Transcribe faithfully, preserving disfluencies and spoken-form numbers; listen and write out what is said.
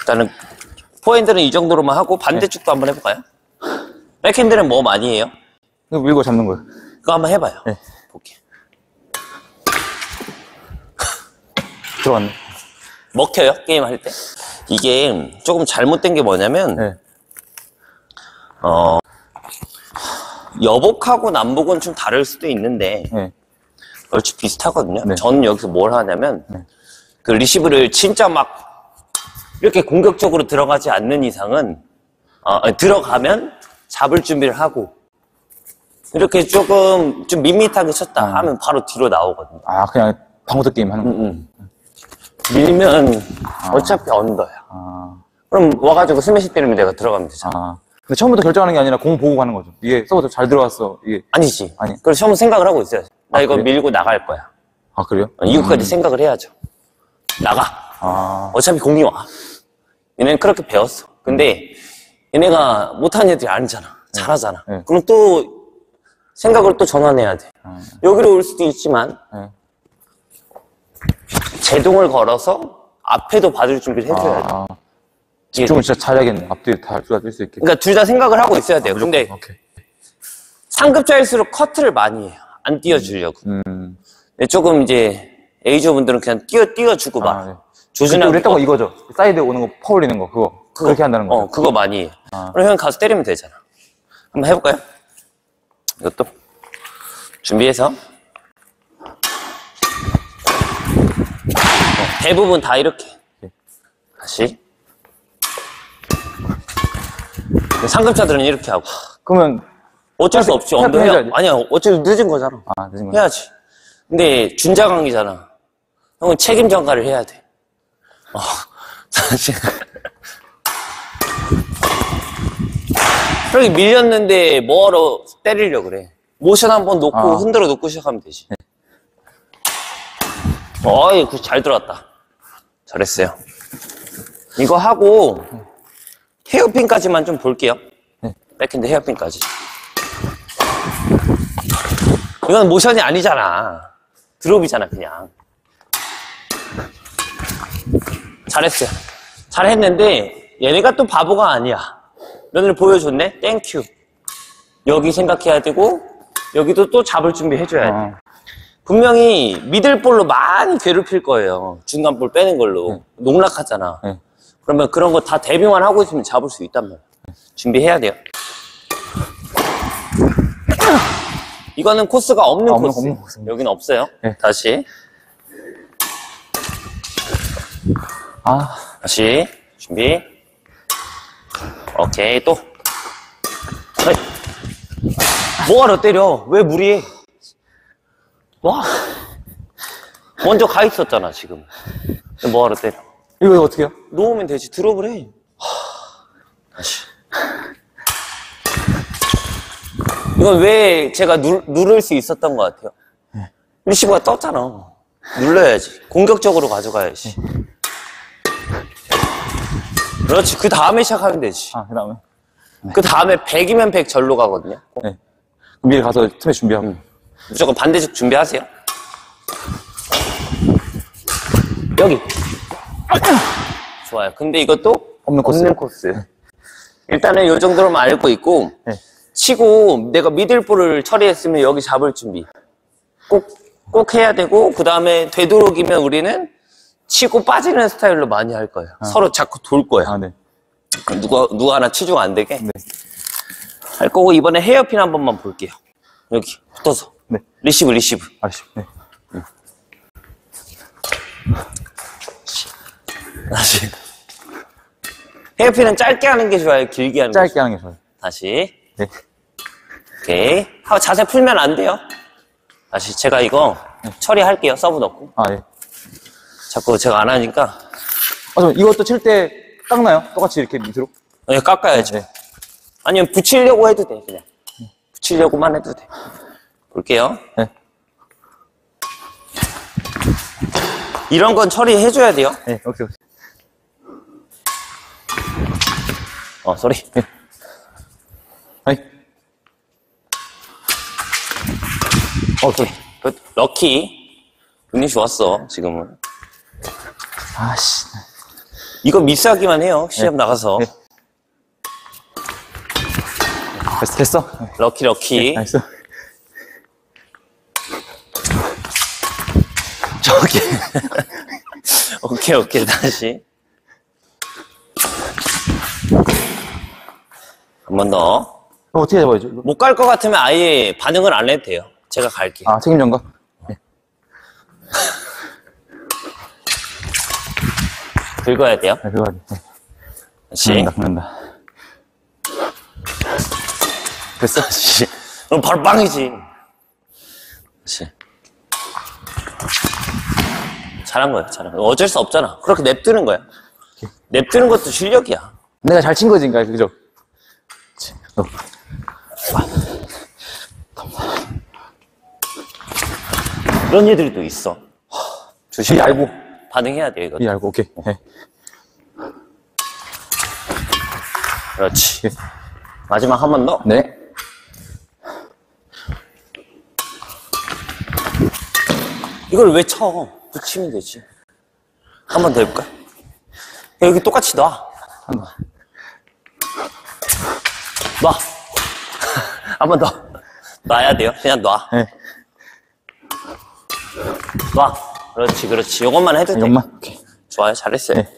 일단은 포핸드는 이 정도로만 하고 반대쪽도 네. 한번 해볼까요? 백핸드는 뭐 많이 해요? 이거 밀고 잡는 거예요. 그거 한번 해봐요. 네. 볼게요. 들어갔네. 먹혀요? 게임 할 때? 이게 조금 잘못된 게 뭐냐면 네. 어 여복하고 남복은 좀 다를 수도 있는데 네. 얼추 비슷하거든요. 네. 저는 여기서 뭘 하냐면 네. 그 리시브를 진짜 막 이렇게 공격적으로 들어가지 않는 이상은 어, 들어가면 잡을 준비를 하고 이렇게 조금 좀 밋밋하게 쳤다 아. 하면 바로 뒤로 나오거든요. 아, 그냥 방어적 게임 하는 거. 음, 음. 밀면 아. 어차피 언더야. 아. 그럼 와가지고 스매시 때리면 내가 들어가면 되잖아. 아. 근데 처음부터 결정하는 게 아니라 공 보고 가는 거죠. 이게 서브도 잘 들어갔어. 이게. 아니지. 아니. 그래서 처음 생각을 하고 있어요. 나 아, 이거 그래? 밀고 나갈 거야. 아, 그래요? 어, 이거까지 음. 생각을 해야죠. 나가. 아. 어차피 공이 와. 얘네는 그렇게 배웠어. 근데 얘네가 못하는 애들이 아니잖아. 잘하잖아. 네. 그럼 또 생각을 또 전환해야 돼. 음. 여기로 올 수도 있지만 네. 제동을 걸어서 앞에도 봐줄 준비를 해줘야 돼. 아. 집중을 진짜 잘해야겠네. 앞뒤 다 둘 다 뛸 수 있게. 그러니까 둘 다 생각을 하고 있어야 돼요. 아, 근데 오케이. 상급자일수록 커트를 많이 해요. 안 띄워주려고. 음. 근데 조금 이제 에이저 분들은 그냥 띄워 띄워주고 막 아, 네. 조준하고. 우리 했던 거 이거죠. 사이드 오는 거, 퍼 올리는 거, 그거. 그거, 그렇게 한다는 거. 어, 그거 많이 해요. 아. 그럼 형 가서 때리면 되잖아. 한번 해볼까요? 이것도 준비해서 어, 대부분 다 이렇게 다시 상급자들은 이렇게 하고 그러면 어쩔 수 없지. 언더 해야 아니야. 어차피 늦은 거잖아. 아, 늦은 거. 해야지. 근데 준자강이잖아. 형은 책임 전가를 해야 돼. 어, 사실 그렇게 밀렸는데 뭐하러 때리려고 그래. 모션 한번 놓고 아. 흔들어 놓고 시작하면 되지. 네. 어이, 잘 들어왔다. 잘했어요. 이거 하고 헤어핀까지만 좀 볼게요. 네. 백핸드 헤어핀까지. 이건 모션이 아니잖아. 드롭이잖아, 그냥. 잘했어요. 잘했는데 얘네가 또 바보가 아니야. 면을 보여줬네? 땡큐. 여기 생각해야 되고 여기도 또 잡을 준비 해줘야 돼. 아. 분명히 미들볼로 많이 괴롭힐 거예요. 중간볼 빼는 걸로. 네. 농락하잖아. 네. 그러면 그런 거 다 대비만 하고 있으면 잡을 수 있단 말이야. 네. 준비해야 돼요. 이거는 코스가 없는 아, 없는, 코스. 없는 코스. 여기는 없어요. 네. 다시. 아. 다시. 준비. 오케이, 또. 어이. 뭐하러 때려? 왜 무리해? 와. 먼저 가 있었잖아, 지금. 뭐하러 때려? 이거 어떻게 해요? 놓으면 되지. 드롭을 해. 다시. 이건 왜 제가 누, 누를 수 있었던 것 같아요? 네. 리시브가 떴잖아. 눌러야지. 공격적으로 가져가야지. 네. 그렇지. 그 다음에 시작하면 되지. 아, 그 다음에. 네. 그 다음에 백이면 백 절로 가거든요. 네. 그럼 미리 가서 틈에 준비하고. 음. 무조건 반대쪽 준비하세요. 여기. 좋아요. 근데 이것도 없는 코스. 없는 코스. 일단은 이 정도로만 알고 있고, 네. 치고 내가 미들볼을 처리했으면 여기 잡을 준비. 꼭, 꼭 해야 되고, 그 다음에 되도록이면 우리는 치고 빠지는 스타일로 많이 할 거예요. 아. 서로 자꾸 돌 거야. 아, 네. 누가, 누가 하나 치중 안 되게. 네. 할 거고, 이번에 헤어핀 한 번만 볼게요. 여기, 붙어서. 네. 리시브, 리시브. 아시. 네. 다시. 헤어핀은 짧게 하는 게 좋아요? 길게 하는 게 짧게 좋아요? 하는 게 좋아요. 다시. 네. 오케이. 하고 자세 풀면 안 돼요. 다시 제가 이거 처리할게요. 서브 넣고. 아, 예. 자꾸 제가 안 하니까. 아, 저 이것도 칠 때 깎나요? 똑같이 이렇게 밑으로? 네, 깎아야죠. 네. 아니면 붙이려고 해도 돼, 그냥. 붙이려고만 해도 돼. 볼게요. 네. 이런 건 처리해줘야 돼요. 네, 오케이, 오케이. 어, 쏘리. 네. 아이. 어, 쏘리. 럭키. 운이 좋았어, 지금은. 아씨. 이거 미스하기만 해요. 시합 나가서. 네. 됐어, 됐어. 럭키, 럭키. 나이스. 저기. 오케이, 오케이. 다시. 한 번 더. 그럼 어떻게 잡아야죠? 못 갈 것 같으면 아예 반응을 안 해도 돼요. 제가 갈게요. 아, 책임 전가? 네. 긁어야 돼요. 네, 그거 하지. 네. 다시. 끝난다, 끝난다. 됐어? 다시. 그럼 바로 빵이지. 다시. 잘한 거야, 잘한 거야. 어쩔 수 없잖아. 그렇게 냅두는 거야. 냅두는 것도 실력이야. 내가 잘 친 거지, 그러니까, 그죠? 너. 그런 애들이 또 있어. 조심히 이 알고. 반응해야 돼, 이거. 이 알고, 오케이. 네. 그렇지. 마지막 한 번 더. 네. 이걸 왜 쳐? 붙이면 되지. 한 번 더 해볼까? 여기 똑같이 놔. 한 번. 놔. 한 번 더. 놔야 돼요. 그냥 놔. 네. 놔. 그렇지, 그렇지. 이것만 해도 돼. 이것만. 오케이. 좋아요. 잘했어요. 네.